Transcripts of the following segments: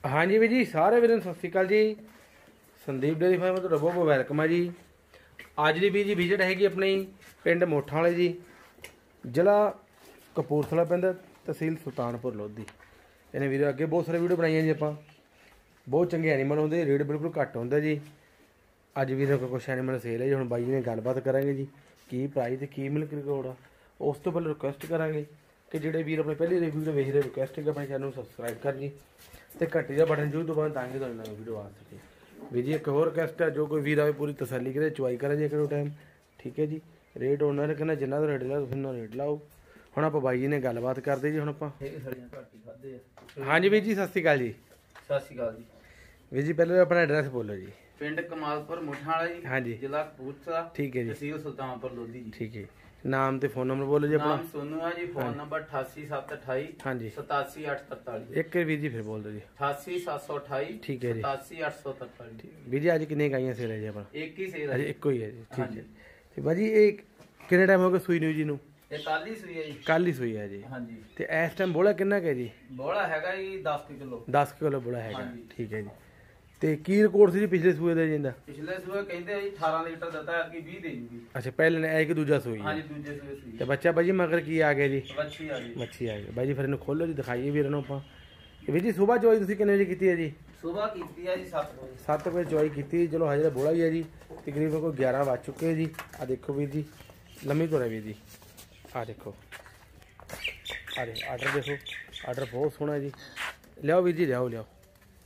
हाँ जी भी जी सारे वीर सत श्री अकाल जी। संदीप डेयरी फार्म तो बहुत बहुत वैलकम है जी। अज की भी जी विजिट हैगी अपनी पिंड मोठा वाले जी, जिला कपूरथला पैंदा, तहसील सुल्तानपुर लोधी। इन्हें वीर अगे बहुत सारे वीडियो बनाई जी, आप बहुत चंगे एनीमल होंगे, रेट बिल्कुल घट होंगे जी। अज वीर को कुछ एनीमल सेल है जी। हम बाई जी ने गलबात करांगे जी की प्राइस ते की मिल्क रिकॉर्ड आ। उस तो पहले रिक्वेस्ट करांगे कि जोड़े वीर अपने पहले रिव्यू वेख रहे, रिक्वेस्ट है कि अपने चैनल सबसक्राइब कर जी, तो घंटे का बटन जरूर दबाएं ताकि तो नवी वीडियो आ सके। भी जी एक होर रिक्वेस्ट है, जो कोई वीर आए पूरी तसल्ली करे, चुवाई करे जी करो टाइम, ठीक है जी। रेट उन्होंने रखना जिन्ना तो रेट लाओ, फिर रेट लाओ। हम आप बाई जी ने गलबात करते जी। हम आप हाँ जी भी जी सत श्री अकाल जी। सत श्री अकाल जी। भी जी पहले अपना एड्रैस बोलो जी। पिंड कमालपुर मोठा वाला जी। हाँ जी। जिला कपूरथला, ठीक है जी। तहसील सुल्तानपुर लोधी जी। ठीक है। नाम ते फोन नंबर बोलो जी अपना। नाम सोनू है जी। फोन नंबर 88 हाँ जी 87 843। एक भी जी फिर बोल दो जी। 88 728। ठीक है जी 87 843। भी जी अज कितनी गाइयां सेल है जी अपना? एक ही सेल है है। एक ही है जी। ठीक है तो भाजी ये कितने टाइम हो गया सूई न्यू जी नू? ये कल ही सुई है जी। कल ही सूई है जी। हाँ जी। तो इस टाइम बोला कितना है जी? बोला हैगा जी 10 किलो। 10 किलो बोला है। हाँ जी। ठीक है जी। तो की रिकॉर्ड सी पिछले सूए दे जिंदा? पिछले सूए कहते जी 18 लीटर देता है कि 20 दे जूगी। अच्छा पहले ने एक दूजा सूई? हाँ जी दूजे सूए सूई। तो बच्चा भाजी मगर की आ गया जी? मच्छी आ गई। मच्छी आ गई भाजी। फिर इन्हें खोलो जी, दिखाइए वीर नूं आपां। भी जी सुबह चोई तुसीं कितने बजे की है जी? सुबह की है जी 7 बजे। 7 बजे चोई की। चलो हजे बोला ही है जी, तकरीबन कोई 11 बज चुके हैं जी। आ देखो वीर जी लम्मी तो वीर जी, आ देखो अरे आर्डर देखो, आर्डर बहुत सोहना जी। लियाओ वीर जी लियाओ लियाओ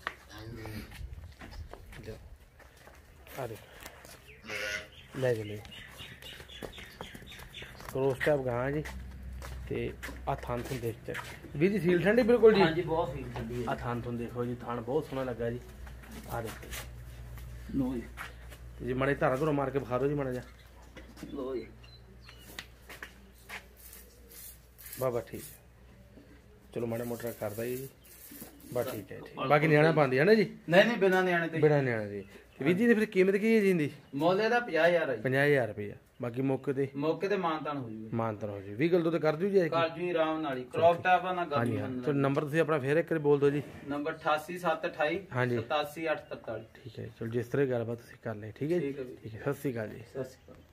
लियाओ। आ देखो ले चलो क्रॉस टाइप गां जी। ते आ थान थुन देख चेक वीर जी, सील ठंडी बिल्कुल जी। हाँ जी बहुत सील ठंडी है। आ थान थुन देखो जी, थान बहुत सोहना लगा जी। आ देखो लो जी माड़े धारा धुरा मार के बखा दो जी माड़ा जा। लो जी बाबा ठीक है। चलो माड़ा मोटा करदा जी बस ठीक है। ठीक बाकी नियाणा पांदी है ना जी? नहीं नहीं बिना नियाणे ते। बिना नियाणा जी। वीर जी फिर कीमत की है जी इंदी? मोले दा 50000 है। 50000 रुपया। बाकी मौके ते मानतान हो जूगा। मानतान हो जी। 20 किलो तो कर दू जी? कर जू आराम नाल ही। क्रॉप टाइप ना हाँ गल जी। नहीं। तो नंबर तुसीं अपना फिर एक बोल दो जी। नंबर 88 728। हाँ जी 87 843। ठीक है। चलो जिस तरह गलबात तुसीं कर ले। ठीक है जी। ठीक है। सत श्री अकाल जी। सत श्री अकाल।